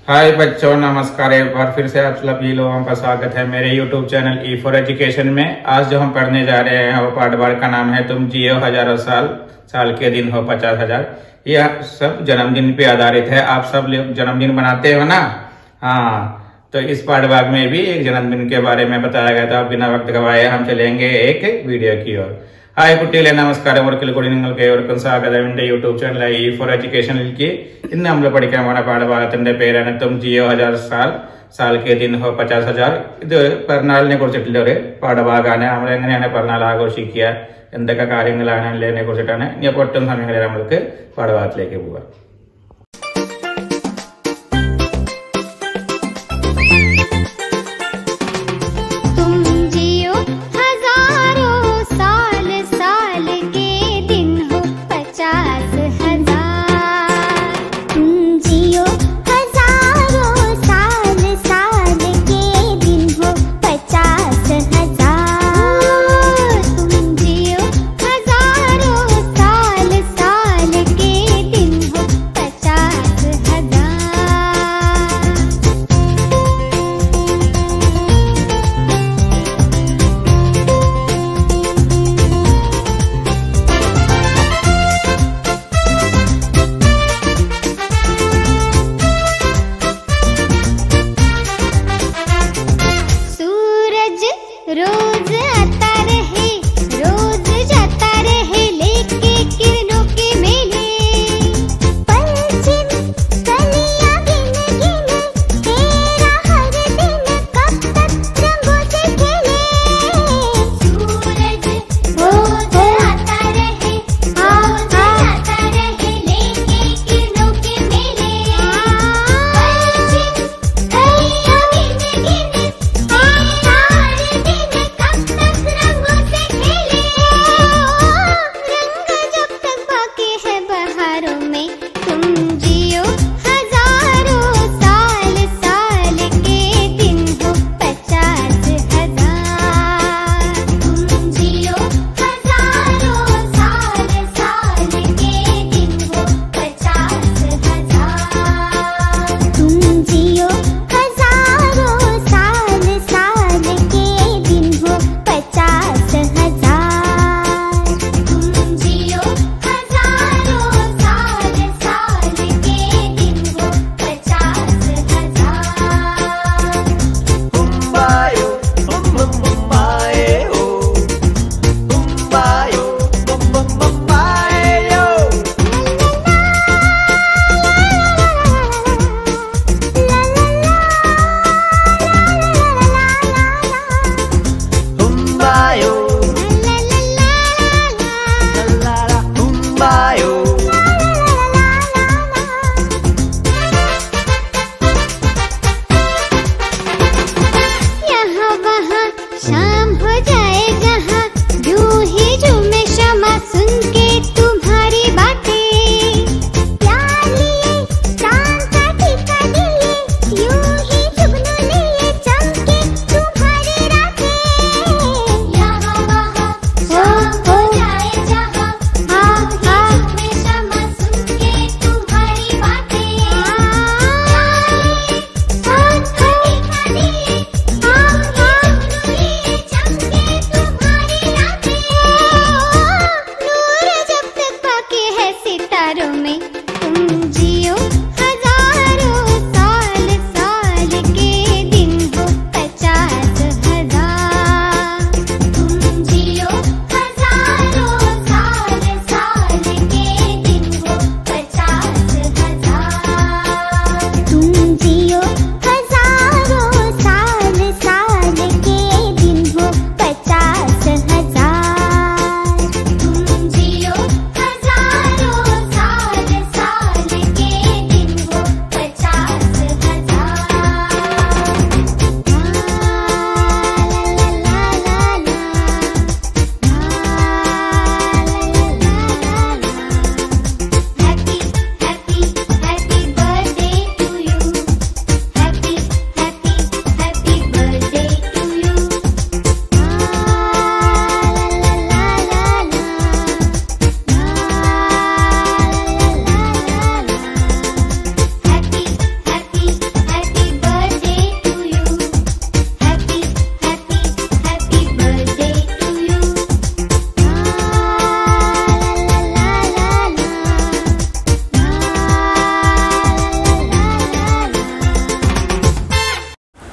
हाय बच्चों, नमस्कार। एक बार फिर से आप सभी लोगों का स्वागत है मेरे YouTube channel E for education में। आज जो हम पढ़ने जा रहे हैं वो पाठभाग का नाम है तुम जियो हजारों साल, साल के दिन हो 50,000। यह सब जन्मदिन पे आधारित है। आप सब लोग जन्मदिन मनाते हो ना? हाँ, तो इस पाठभाग में भी एक जन्मदिन के बारे में बताया गया था। बिना वक्त गवाए हम चलेंगे एक वीडियो की ओर। ഹായ് കുട്ടികളെ, നമസ്കാരം. ഒരിക്കൽ കൂടി നിങ്ങൾക്ക് ഏവർക്കും സ്വാഗതം എന്റെ യൂട്യൂബ് ചാനലായ ഈ ഫോർ എഡ്യൂക്കേഷനിലേക്ക്. ഇന്ന് നമ്മൾ പഠിക്കാൻ പോണ പാഠഭാഗത്തിന്റെ പേരാണ് തും ജിയോ ഹജാർ സാൽ, സാൽ കെ ദിൻ ഹോ 50,000. ഇത് പിറന്നാളിനെ കുറിച്ചിട്ടുള്ള ഒരു പാഠഭാഗമാണ്. നമ്മൾ എങ്ങനെയാണ് പിറന്നാൾ ആഘോഷിക്കുക, എന്തൊക്കെ കാര്യങ്ങളാണ് ഉള്ളതിനെ കുറിച്ചിട്ടാണ്. ഇനി ഒട്ടും സമയങ്ങളിൽ നമ്മൾക്ക് പാഠഭാഗത്തിലേക്ക് പോകാം.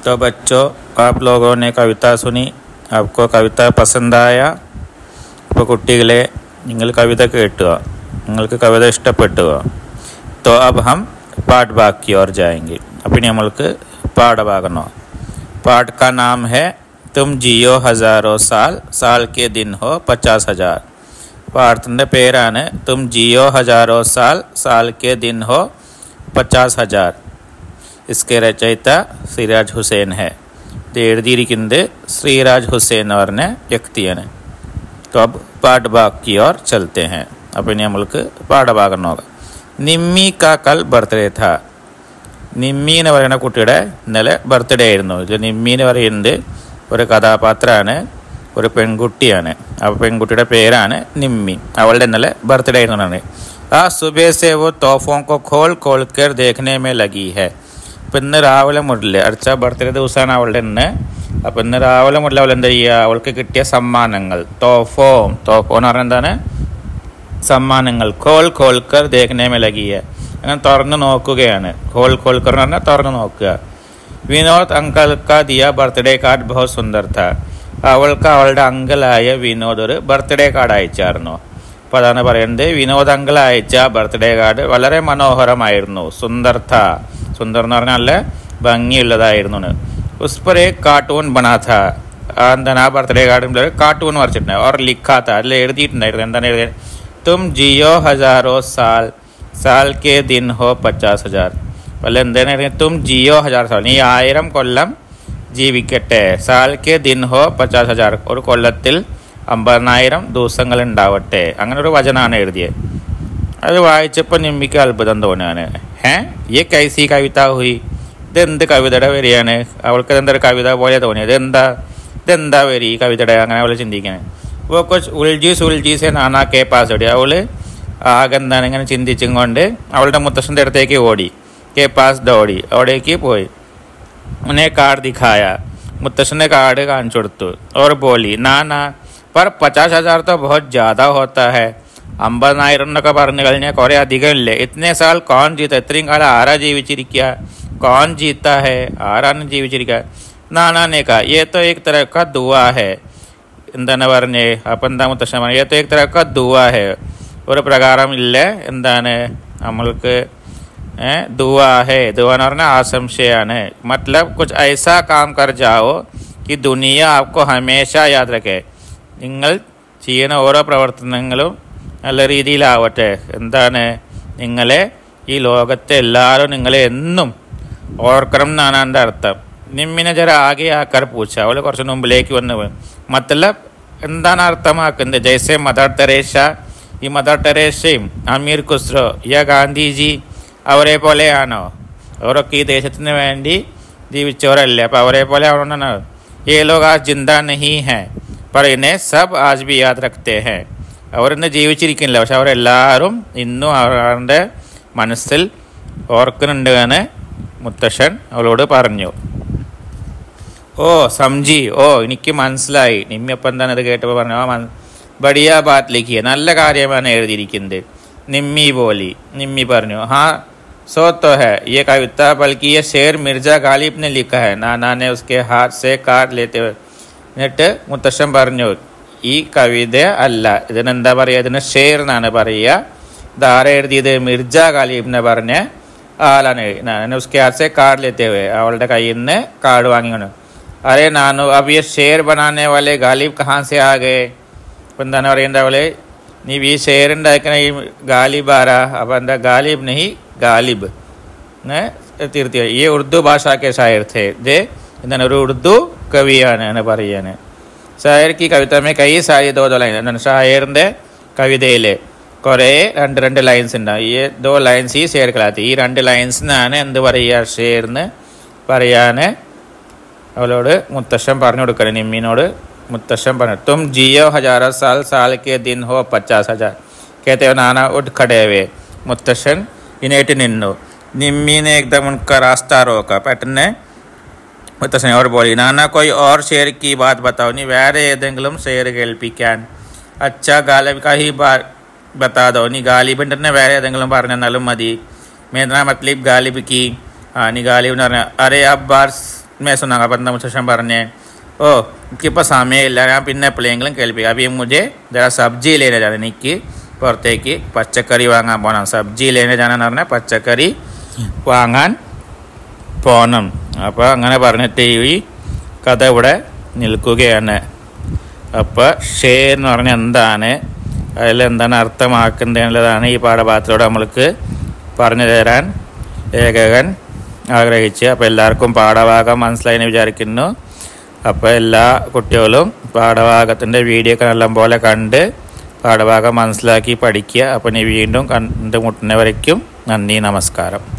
तो बच्चों, आप लोगों ने कविता सुनी, आपको कविता पसंद आया? ഇപ്പോൾ കുട്ടികളെ, നിങ്ങൾ കവിത കേട്ടുക, നിങ്ങൾക്ക് കവിത ഇഷ്ടപ്പെട്ടുക? तो अब हम पाठ भाग की ओर जाएंगे. അപ്പോൾ ഇനി നമ്മൾക്ക് പാഠഭാഗം. पाठ का नाम है तुम जियो हजारों साल, साल के दिन हो 50,000. പാഠത്തിൻ്റെ പേരാണ് തും ജിയോ ഹജാരോ സാൽ, സാൽ കെ ദിൻ ഹോ 50,000. इसके रचयिता श्रीराज हुसैन है. ഇത് എഴുതിയിരിക്കുന്നത് ശ്രീരാജ് ഹുസൈൻ എന്ന് പറഞ്ഞ വ്യക്തിയാണ്. तो अब पाठ भाग की ओर चलते हैं. അപ്പോൾ ഇനി നമ്മൾക്ക് പാഠഭാഗം നോക്കാം. നിമ്മി കാ കൽ ബർത്ത്ഡേ था. നിമ്മി എന്ന് പറയുന്ന കുട്ടിയുടെ ഇന്നലെ ബർത്ത്ഡേ ആയിരുന്നു. ഇതിൽ നിമ്മി എന്ന് പറയുന്നത് ഒരു കഥാപാത്രമാണ്, ഒരു പെൺകുട്ടിയാണ്. ആ പെൺകുട്ടിയുടെ പേരാണ് നിമ്മി. അവളുടെ ഇന്നലെ ബർത്ത്ഡേ ആയിരുന്നു. ആ സുബേ സെ വോ തോഫോं को खोल खोल कर देखने में लगी है. അപ്പം ഇന്ന് രാവിലെ മുതൽ, അടുത്ത ബർത്ത്ഡേ ദിവസമാണ് അവളുടെ ഇന്ന്. അപ്പം ഇന്ന് രാവിലെ മുതൽ അവൾ എന്താ ചെയ്യുക, അവൾക്ക് കിട്ടിയ സമ്മാനങ്ങൾ, തോഫോ എന്ന് പറഞ്ഞാൽ എന്താണ്, സമ്മാനങ്ങൾ. ഖോൽ ഖോൽക്കർ ദേഖ്നെ മേ ലഗി ഹൈ, അങ്ങനെ തുറന്നു നോക്കുകയാണ്. ഖോൽ ഖോൽക്കർ എന്ന് പറഞ്ഞാൽ തുറന്നു നോക്കുക. വിനോദ് അങ്കിൾ കാ ദിയ ബർത്ത്ഡേ കാർഡ് ബഹുത് സുന്ദർ था. അവൾക്ക് അവളുടെ അങ്കിളായ വിനോദ് ഒരു ബർത്ത്ഡേ കാർഡ് അയച്ചായിരുന്നു. അപ്പോൾ അതാണ് പറയുന്നത്, വിനോദ് അങ്കിൾ അയച്ച ബർത്ത്ഡേ കാർഡ് വളരെ മനോഹരമായിരുന്നു. സുന്ദർ था, സുന്ദർ എന്ന് പറഞ്ഞാൽ നല്ല ഭംഗിയുള്ളതായിരുന്നു. उस पर एक कार्टून बना था. എന്താണ് ആ ബർത്ത്ഡേ കാർഡിൽ കാർട്ടൂൺ വരച്ചിട്ടുണ്ട്. और लिखा था, അതിൽ എഴുതിയിട്ടുണ്ടായിരുന്നു. എന്താണ് എഴുതിയത്? तुम जियो हजारों साल, साल के दिन हो 50,000. അല്ല എന്താണ് എഴുതിയത്? तुम जियो हजार साल, നീ 1000 കൊല്ലം ജീവിക്കട്ടെ. സാൽ കെ ദിൻ ഹോ 50,000, ഒരു കൊല്ലത്തിൽ 50,000 ദിവസങ്ങൾ ഉണ്ടാവട്ടെ. അങ്ങനെ ഒരു വചനമാണ് എഴുതിയത്. അത് വായിച്ചപ്പോൾ നിമ്മിക്ക് അത്ഭുതം തോന്നുകയാണ്. ഈ കൈസി കവിത ഹുയി, ഇതെന്ത് കവിതയുടെ വരിയാണ്? അവൾക്ക് എന്തൊരു കവിത പോലെ തോന്നിയത്. ഇതെന്താ വരി ഈ കവിതയുടെ? അങ്ങനെ അവൾ ചിന്തിക്കുന്നത്. അപ്പോൾ കൊച്ച് ഉൾജി സെ നാനാ കെ പാസ് ഓടി. അവൾ ആകെ എന്താണ് ഇങ്ങനെ ചിന്തിച്ചും കൊണ്ട് അവളുടെ മുത്തശ്ശൻ്റെ അടുത്തേക്ക് ഓടി. കെ പാസ് ഓടി, അവിടേക്ക് പോയി. ഉന്നെ കാർഡ് ദിഖായ, മുത്തശ്ശൻ്റെ കാർഡ് കാണിച്ചു കൊടുത്തു. और बोली നാനാ पर 50,000 तो बहुत ज़्यादा होता है. 50,000 എന്നൊക്കെ പറഞ്ഞു കഴിഞ്ഞാൽ കുറേ അധികം ഇല്ലേ. ഇത്രേ സാൽ കോൺ ജീത്ത, ഇത്രയും കാലം ആരാ ജീവിച്ചിരിക്കുക? कौन जीता है, ആരാണ് ജീവിച്ചിരിക്കുക? നാനാനെ കാ യേ തോ ഏക് തരഹ കാ ദുആ ഹൈ. എന്താണ് പറഞ്ഞേ? അപ്പം എന്താ മുത്തശ്ശൻ പറഞ്ഞു? യേ തോ ഏക് തരഹ കാ ദുആ ഹൈ, ഒരു പ്രകാരം ഇല്ല. എന്താണ് നമ്മൾക്ക് ദുആ ഹൈ, ദുആ എന്ന് പറഞ്ഞാൽ ആശംസയാണ്. മത്ലബ് കുച്ച് ഐസാ കാം കർ ജാവോ कि दुनिया आपको हमेशा याद रखे. നിങ്ങൾ ചെയ്യുന്ന ഓരോ പ്രവർത്തനങ്ങളും നല്ല രീതിയിലാവട്ടെ. എന്താണ്, നിങ്ങളെ ഈ ലോകത്തെ എല്ലാവരും നിങ്ങളെ എന്നും ഓർക്കണം എന്നാണ് എൻ്റെ അർത്ഥം. നിമ്മിനെ ജര ആകെ ആക്കാർ പൂച്ച, അവൾ കുറച്ച് മുമ്പിലേക്ക് വന്ന് മത്തലബ് എന്താണ് അർത്ഥമാക്കുന്നത്? ജയ്സെ മദർ തെരേസ, ഈ മദർ തെരേസയും അമീർ ഖുസ്രോ യ ഗാന്ധിജി അവരെ പോലെയാണോ? അവരൊക്കെ ഈ ദേശത്തിന് വേണ്ടി ജീവിച്ചവരല്ലേ? അപ്പോൾ അവരെ പോലെ ആവണമെന്നാണ്. ये लोग आज जिंदा नहीं हैं पर इन्हें सब आज भी याद रखते हैं. അവരിന്ന് ജീവിച്ചിരിക്കുന്നില്ല, പക്ഷെ അവരെല്ലാവരും ഇന്നും അവരുടെ മനസ്സിൽ ഓർക്കുന്നുണ്ട് എന്ന് മുത്തശ്ശൻ അവളോട് പറഞ്ഞു. ഓ സംജി, ഓ എനിക്ക് മനസ്സിലായി. നിമ്മിയപ്പം എന്താണ് ഇത് കേട്ടപ്പോൾ പറഞ്ഞു, ബടിയ ബാത് ലിഖിയ, നല്ല കാര്യമാണ് എഴുതിയിരിക്കുന്നത്. നിമ്മി ബോലി, നിമ്മി പറഞ്ഞു, हाँ सो तो है ये कविता, बल्कि ये शेर मिर्जा गालिब ने लिखा है. नाना ने उसके हाथ से काट लेते हुए. എന്നിട്ട് മുത്തശ്ശൻ പറഞ്ഞു, ഈ കവിത അല്ല, ഇതിനെന്താ പറയുക? ഇതിന് ഷേർ എന്നാണ് പറയുക. ഇതാരെ എഴുതിയത്? മിർജ ഗാലിബിനെ പറഞ്ഞ ആളാണ്. ഉസ്കെ ഹാത്ത് സെ കാർഡ് ലേത്തെ ഹുവേ, അവളുടെ കയ്യിൽ നിന്ന് കാർഡ് വാങ്ങിയാണ്. അരേ നാനു അബ് യെ ഷേർ ബനാനെ വാലെ ഗാലിബ് കഹാൻ സെ ആ ഗയേ. അപ്പം എന്താണ് പറയേണ്ടത്? അവളെ നീ ഈ ഷേർ ഉണ്ടാക്കുന്ന ഈ ഗാലിബ് ആരാ? അപ്പം എന്താ ഗാലിബ് നഹി ഗാലിബ് തീർച്ചയായും ഈ ഉറുദു ഭാഷാക്കെ ഷായർ थे. ഇത് എന്താണ്, ഒരു ഉറുദു കവിയാണ് എന്ന് പറയാണ്. ഷായർ की कविता में कई सारी दो लाइन, എന്താണ് ഷായറിൻ്റെ കവിതയിൽ കുറേ രണ്ട് ലൈൻസ് ഉണ്ടാവും. ഈ 2 ലൈൻസ് ഈ ഷെയർ കളാത്തി, ഈ 2 ലൈൻസിനാണ് എന്ത് പറയുക? ഷെയർന്ന് പറയാൻ അവളോട് മുത്തശ്ശൻ പറഞ്ഞു കൊടുക്കണം. നിമ്മിനോട് മുത്തശ്ശൻ പറഞ്ഞു, തും ജിയോ ഹജാര സാൽ, സാൽ കെ ദിൻ ഹോ 50,000. कहते हो नाना उठ खड़े हुए. മുത്തശ്ശൻ ഇനേറ്റ് നിന്നു. निम्मी ने एकदम उनका रास्ता रोका. പെട്ടെന്ന് മുത്തശ്ശൻ और बोली, नाना कोई और शेर की बात बताओ. നീ വേറെ ഏതെങ്കിലും ഷെയർ കേൾപ്പിക്കാൻ. अच्छा गालिब का ही बता दो. നീ ഗാലിബിൻ്റെ തന്നെ വേറെ ഏതെങ്കിലും പറഞ്ഞെന്നാലും മതി. മേദ്ര മത്ലബ് ഗാലിബ് की. നീ ഗാലിബ് എന്ന് പറഞ്ഞാൽ. अरे अब बार मैं सुनाऊंगा पर मुझे പറഞ്ഞേ ഓ എനിക്കിപ്പോൾ സമയമില്ല ഞാൻ പിന്നെ എപ്പോഴെങ്കിലും കേൾപ്പിക്കാം അപ്പം मुझे जरा सब्जी लेने जाना എനിക്ക് പുറത്തേക്ക് പച്ചക്കറി വാങ്ങാൻ പോകണം സബ്ജി लेने जाना എന്ന് പറഞ്ഞാൽ പച്ചക്കറി വാങ്ങാൻ പോകണം അപ്പോൾ അങ്ങനെ പറഞ്ഞിട്ട് ഈ കഥ ഇവിടെ നിൽക്കുകയാണ് അപ്പോൾ ഷേ എന്ന് പറഞ്ഞാൽ എന്താണ് അതിലെന്താണ് അർത്ഥമാക്കുന്നത് എന്നുള്ളതാണ് ഈ പാഠഭാഗത്തിലൂടെ നമ്മൾക്ക് പറഞ്ഞു തരാൻ ലേഖകൻ ആഗ്രഹിച്ച് അപ്പോൾ എല്ലാവർക്കും പാഠഭാഗം മനസ്സിലായെന്ന് വിചാരിക്കുന്നു അപ്പോൾ എല്ലാ കുട്ടികളും പാഠഭാഗത്തിൻ്റെ വീഡിയോ നല്ലപോലെ കണ്ട് പാഠഭാഗം മനസ്സിലാക്കി പഠിക്കുക അപ്പോൾ ഇനി വീണ്ടും കണ്ടുമുട്ടുന്നവരേക്കും നന്ദി നമസ്കാരം